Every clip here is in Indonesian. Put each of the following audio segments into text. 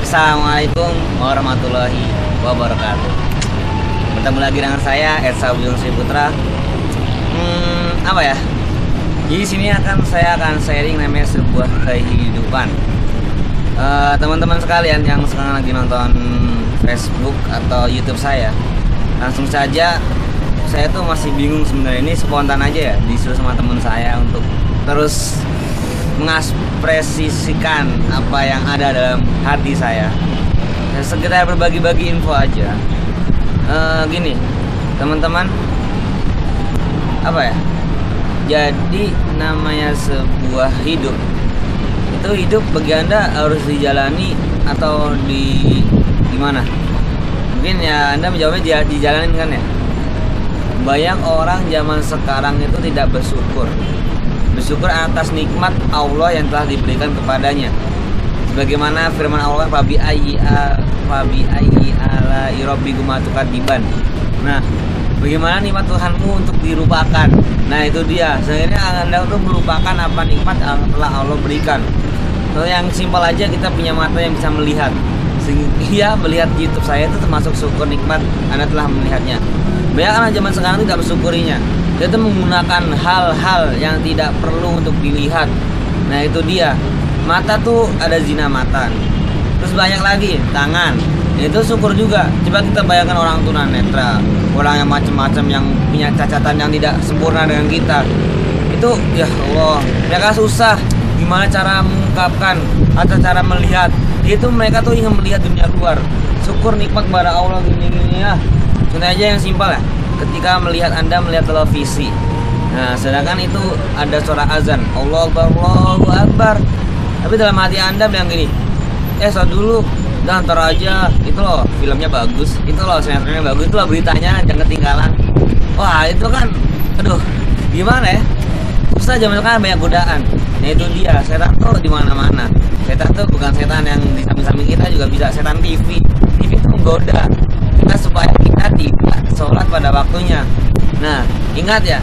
Assalamualaikum warahmatullahi wabarakatuh. Bertemu lagi dengan saya Esa Bujung Sri Putra. Apa ya? Jadi sini saya akan sharing namanya sebuah kehidupan. Teman-teman sekalian yang sekarang lagi nonton Facebook atau YouTube saya, langsung saja saya tuh masih bingung sebenarnya, ini spontan aja ya, disuruh sama teman saya untuk terus mengekspresikan apa yang ada dalam hati saya. Sekedar berbagi-bagi info aja. Gini, teman-teman, apa ya? Jadi namanya sebuah hidup. Itu hidup bagi Anda harus dijalani atau gimana? Mungkin ya Anda menjawabnya dijalanin kan ya. Banyak orang zaman sekarang itu tidak bersyukur bersyukur atas nikmat Allah yang telah diberikan kepadanya. Sebagaimana firman Allah, fabi ayyi ala rabbikuma tukadziban. Nah, bagaimana nikmat Tuhanmu untuk dilupakan? Nah, itu dia. Sebenarnya Anda untuk melupakan apa nikmat yang telah Allah berikan. So, yang simpel aja, kita punya mata yang bisa melihat. Sehingga melihat YouTube saya itu termasuk syukur nikmat Anda telah melihatnya. Banyak orang zaman sekarang tidak bersyukurinya. Dia itu menggunakan hal-hal yang tidak perlu untuk dilihat. Nah, itu dia. Mata tuh ada zina mata. Terus banyak lagi tangan. Itu syukur juga. Coba kita bayangkan orang tunanetra, orang yang macam-macam, yang punya cacatan yang tidak sempurna dengan kita. Itu ya Allah, mereka susah gimana cara mengungkapkan atau cara melihat. Itu mereka tuh ingin melihat dunia luar. Syukur nikmat kepada Allah gini-gini ya. Contoh aja yang simpel ya. Ketika Anda melihat televisi, nah sedangkan itu ada suara azan, Allahu Akbar, tapi dalam hati Anda bilang gini, salat dulu, dan ntar aja, itu loh filmnya bagus, itu loh sinetronnya bagus, itu loh beritanya jangan ketinggalan. Wah, itu kan, aduh, gimana ya? Susah, zaman sekarang banyak godaan. Nah, itu dia, setan tuh di mana-mana. Setan tuh bukan setan yang di samping-samping kita, juga bisa setan TV. TV itu menggoda kita supaya kita tidak sholat pada waktunya. Nah, ingat ya,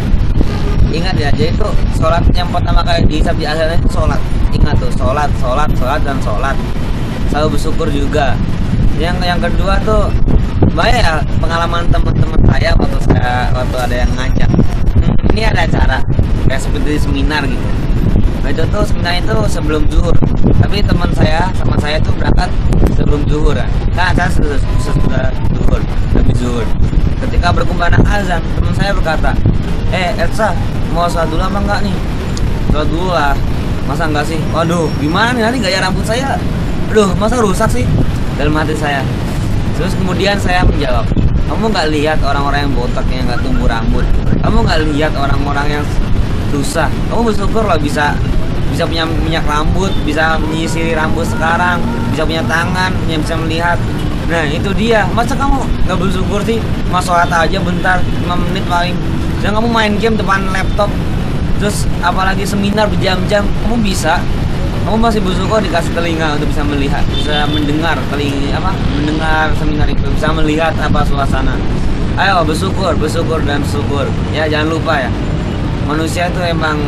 jadi itu sholat yang pertama kali dihisab di akhirat itu sholat. Ingat tuh, sholat dan sholat. Selalu bersyukur juga. Yang kedua tuh, banyak ya pengalaman teman-teman saya waktu ada yang ngajak. Ini ada acara kayak seperti seminar gitu. Nah, itu tuh seminar itu sebelum zuhur. Tapi teman saya sama saya tuh berangkat sebelum zuhur kan. Nah, saya sudah zuhur, lebih zuhur. Ketika berkumandang azan, teman saya berkata, Etsa, mau sholat dulu apa enggak nih? Sholat dulu lah. Masa enggak sih? Waduh, gimana nih nanti gaya rambut saya? Aduh, masa rusak sih? Dalam hati saya. Terus kemudian saya menjawab, kamu nggak lihat orang-orang yang botak yang nggak tumbuh rambut? Kamu nggak lihat orang-orang yang susah? Kamu bersyukur lah bisa punya minyak rambut, bisa menyisiri rambut sekarang, bisa punya tangan yang bisa melihat. Nah, itu dia. Masa kamu nggak bersyukur sih? Mas sholat aja bentar, 5 menit paling. Dan kamu main game depan laptop, terus apalagi seminar berjam-jam, kamu bisa. Kamu masih bersyukur dikasih telinga untuk bisa melihat, bisa mendengar mendengar seminar itu, bisa melihat apa suasana. Ayo bersyukur dan syukur. Ya, jangan lupa ya. Manusia itu emang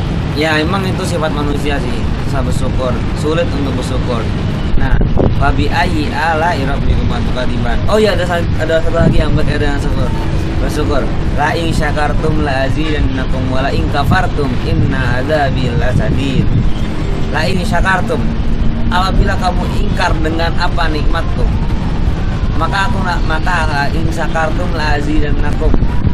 itu sifat manusia sih, bisa bersyukur. Sulit untuk bersyukur. Nah, fabi ayyi ala rabbikuma tukadziban. Oh ya, ada satu lagi yang berkaitan dengan bersyukur. La in syakartum la azidannakum wa la in kafartum inna adzabi lasadid. La in syakartum, apabila kamu ingkar dengan apa nikmatku, maka in syakartum la azidannakum.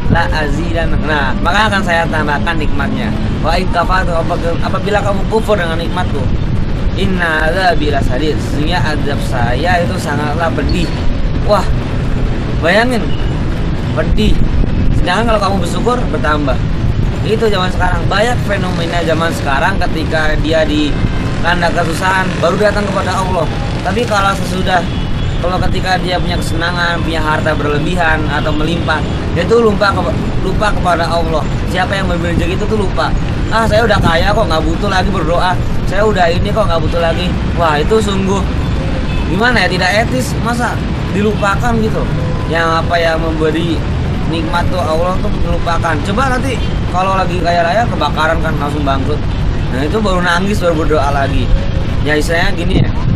Nah, maka akan saya tambahkan nikmatnya. Wa in kafartum, apabila kamu kufur dengan nikmatku, inna adzabi lasadid, sehingga azab saya itu sangatlah pedih. Wah, bayangin, pedih. Sedangkan kalau kamu bersyukur bertambah. Itu zaman sekarang, banyak fenomena zaman sekarang ketika dia dilanda kesusahan baru datang kepada Allah. Tapi kalau ketika dia punya kesenangan, punya harta berlebihan atau melimpah, dia tuh lupa kepada Allah. Siapa yang memberi rezeki itu tuh lupa. Saya udah kaya kok, nggak butuh lagi berdoa. Saya udah ini kok, nggak butuh lagi. Wah, itu sungguh gimana ya, tidak etis. Masa dilupakan gitu? Yang memberi nikmat tuh Allah tuh melupakan. Coba nanti kalau lagi kaya raya kebakaran kan langsung bangkrut. Nah, itu baru nangis, baru berdoa lagi. Ya istilahnya gini ya,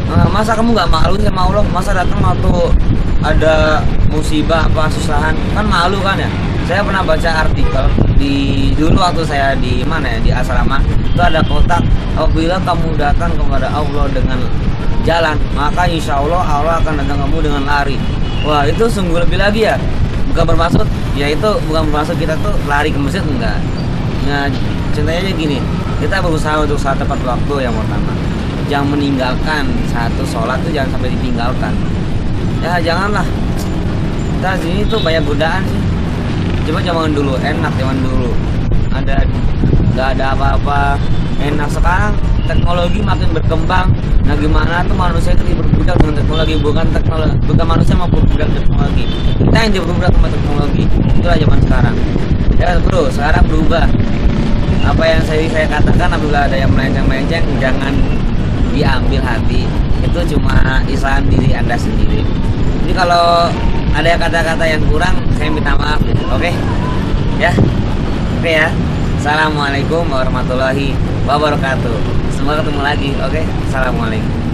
Masa kamu nggak malu sama Allah? Masa datang waktu ada musibah apa susahan kan malu kan ya? Saya pernah baca artikel di dulu waktu saya di mana ya, di asrama itu ada kotak, apabila kamu datang kepada Allah dengan jalan, maka insya Allah Allah akan datang kamu dengan lari. Wah, itu sungguh lebih lagi ya. Bukan bermaksud, ya itu bukan bermaksud kita tuh lari ke masjid, enggak. Nah, contohnya aja gini, kita berusaha untuk saat tepat waktu yang pertama. Jangan meninggalkan satu sholat tuh, jangan sampai ditinggalkan. Ya janganlah. Kita sini tuh banyak godaan sih. Coba zaman dulu enak, zaman dulu ada nggak ada apa-apa enak. Sekarang teknologi makin berkembang. Nah gimana tuh manusia itu diperbudak dengan teknologi, bukan manusia mau berbudak teknologi, kita yang diperbudak sama teknologi. Itulah zaman sekarang ya bro. Sekarang berubah. Apa yang saya katakan, apabila ada yang melenceng-melenceng jangan diambil hati. Itu cuma Islam diri Anda sendiri. Jadi kalau ada kata-kata yang kurang, saya minta maaf. Oke? Ya? Oke ya? Assalamualaikum warahmatullahi wabarakatuh. Semoga ketemu lagi. Oke? Assalamualaikum.